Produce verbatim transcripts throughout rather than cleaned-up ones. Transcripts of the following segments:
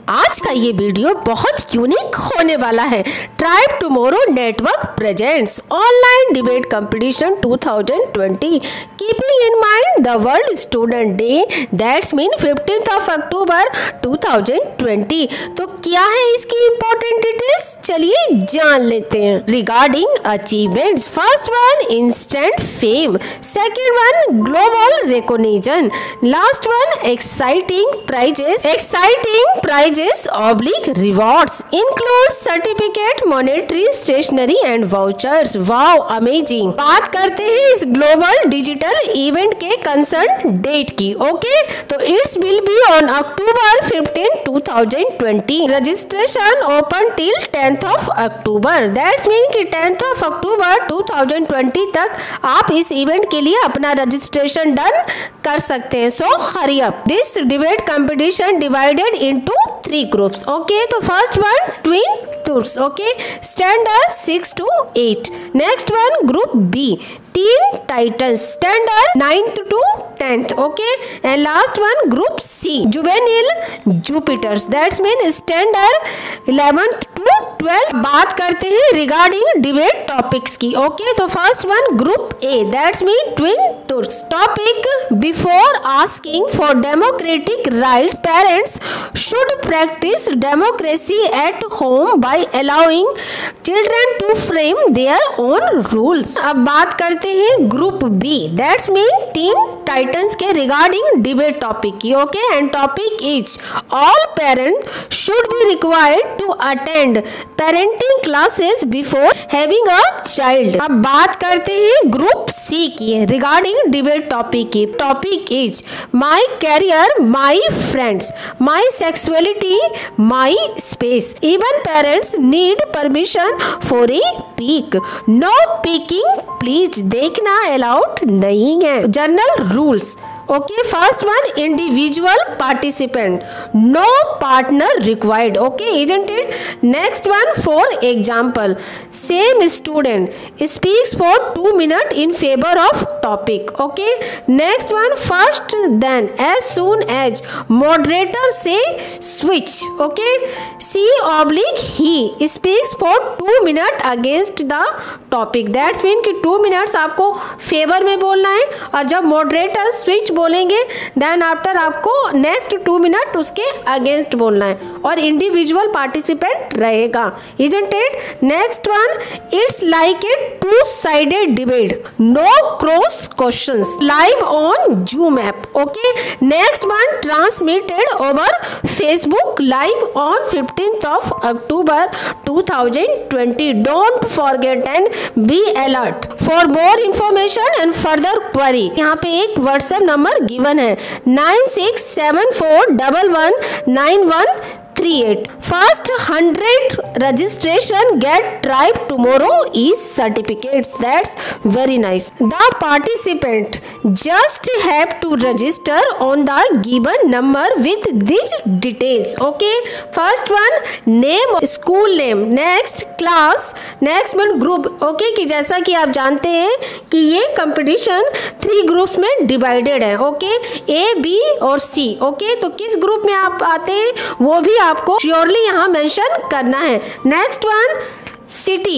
आज का ये वीडियो बहुत यूनिक होने वाला है। Tribe tomorrow network presents online debate competition two thousand twenty keeping in mind the world student day that's mean fifteenth of October two thousand twenty. तो क्या है इसकी इम्पोर्टेंट डिटेल्स, चलिए जान लेते हैं। Regarding achievements, first one instant fame, second one global recognition, last one exciting prizes exciting prizes oblique rewards include certificate, monetary, stationery and vouchers. Wow amazing. बात करते हैं इस ग्लोबल डिजिटल इवेंट के concern date की। Okay तो it's will be on October fifteen two thousand twenty. Registration open till tenth of October, that's mean कि tenth of October two thousand twenty तक आप इस इवेंट के लिए अपना रजिस्ट्रेशन डन कर सकते हैं। So hurry up. This debate competition divided into three groups. Okay तो first one twin tours, okay standard six to eight. Next one group B teen titans standard ninth to tenth. Okay and last one group C juvenile Jupiters, that's mean standard eleventh to twelfth. बात करते हैं regarding debate topics की। Okay तो first one group A that's mean twin tours. Topic before asking for democratic rights parents should practise democracy at home by allowing children to frame their own rules. अब बात करते हैं group B that's mean teen titans के regarding debate topic की। Okay and topic is all parents should be required to attend parenting classes before having a child. अब बात करते हैं ग्रुप सी की रिगार्डिंग डिबेट टॉपिक की। Topic is my career my friends, my sexuality my space, even parents need permission for a peek, no peeking please, देखना allowed नहीं है। General rules. Okay first one individual participant, no partner required. Okay isn't it. Next one for example same student speaks for two minute in favour of topic. Okay next one first then as soon as moderator say switch. Okay C oblique he speaks for two minute against the topic, that's mean कि two minutes आपको favour में बोलना है और जब moderator switch बोलेंगे then after आपको next two minute उसके अगेंस्ट बोलना है और इंडिविजुअल पार्टिसिपेंट रहेगा। Isn't it. Next one it's like a two sided debate, no cross questions, live on Zoom app. Okay next one transmitted over Facebook live on fifteenth of October two thousand twenty. Don't forget and be alert for more information and further query. यहाँ पे एक WhatsApp number given है nine six seven four double one nine one three eight. First hundred registration get tribe tomorrow is certificates, that's very nice. The participant just have to register on the given number with these details. Okay first one name, school name, next class, next one group. okay कि जैसा कि आप जानते हैं कि ये competition three groups में divided है। ओके ए बी और सी। ओके तो किस ग्रुप में आप आते हैं वो भी आपको श्योरली यहाँ मेंशन करना है। Next one city.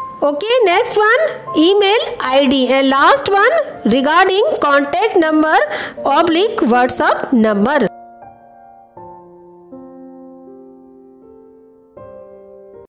Okay next one email ID and last one regarding contact number oblique WhatsApp number.